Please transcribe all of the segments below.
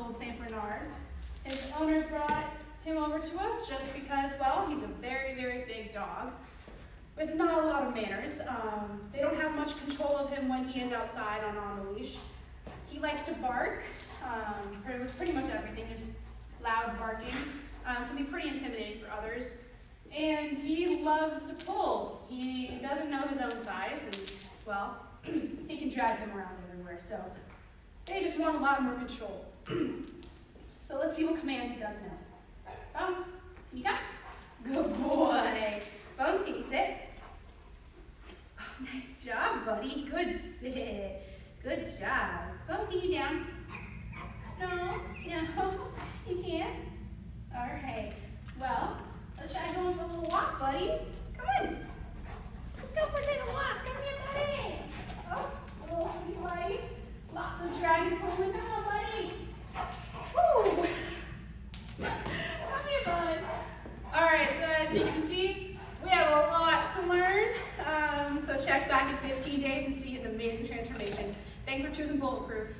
old Saint Bernard. His owner brought him over to us just because, well, he's a very, very big dog with not a lot of manners. They don't have much control of him when he is outside on a leash. He likes to bark, pretty much everything, just loud barking. Can be pretty intimidating for others. And he loves to pull. He doesn't know his own size, and, well, he can drag him around everywhere. So they just want a lot more control. So let's see what commands he does now. Bones, can you come? Good boy. Bones, can you sit? Oh, nice job, buddy. Good sit. Good job. Bones, can you down? No, you can't. All right. Well, let's try going for a little walk, buddy. Come on. Let's go for a little walk. Come here, buddy. Oh, a little slide. Lots of dragon pulling. Come on, buddy. Woo! Come here, bud. All right, so as you can see, we have a lot to learn. So check back in 15 days and see his amazing transformation. Thanks for choosing Bulletproof.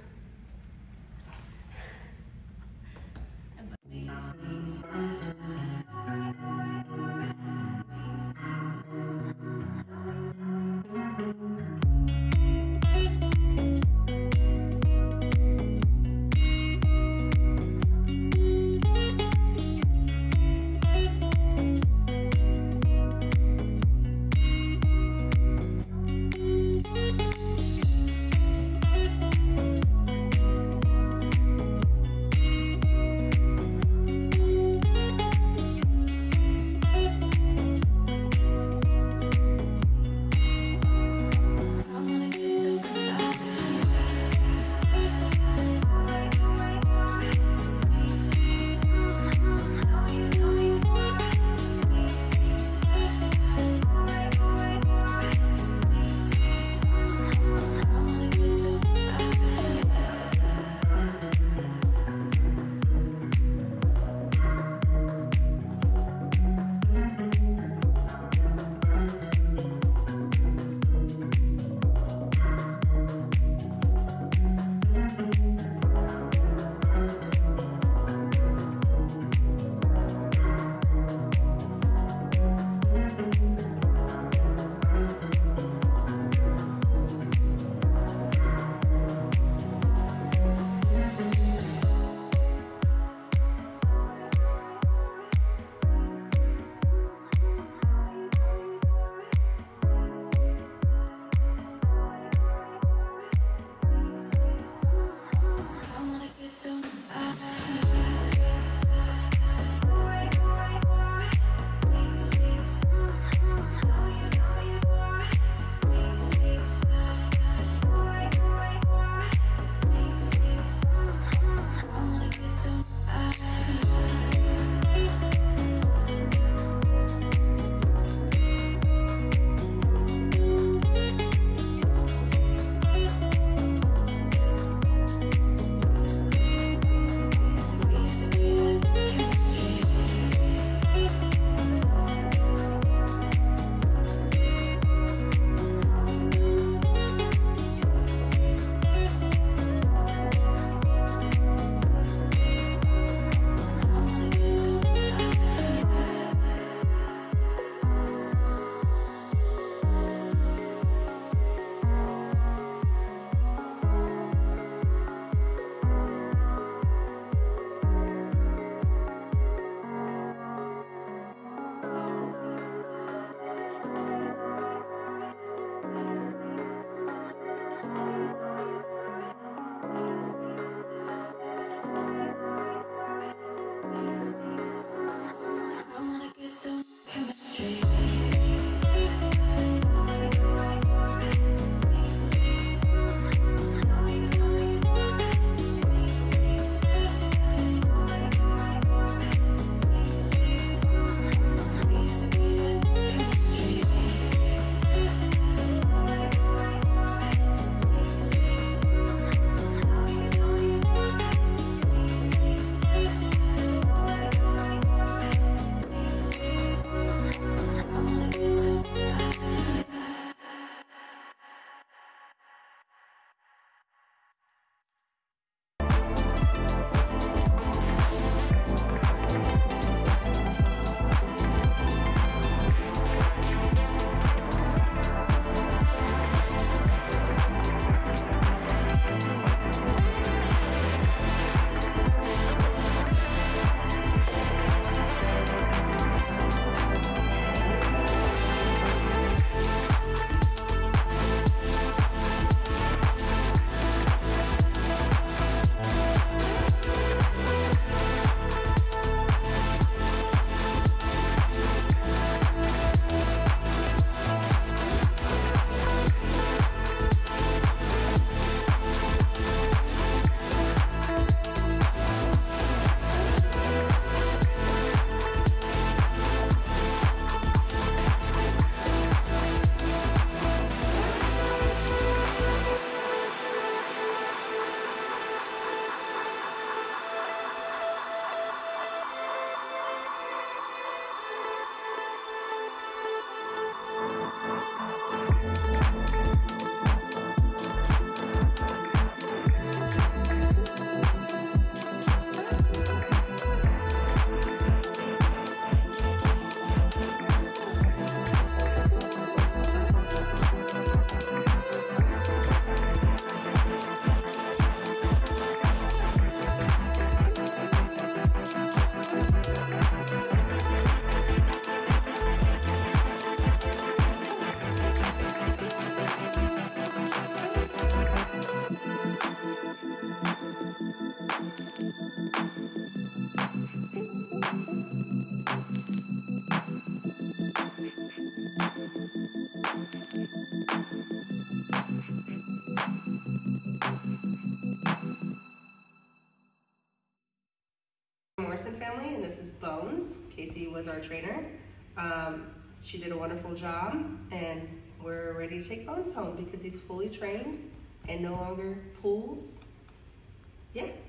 Morrison family, and this is Bones. Casey was our trainer. She did a wonderful job, and we're ready to take Bones home because he's fully trained and no longer pulls. Yeah.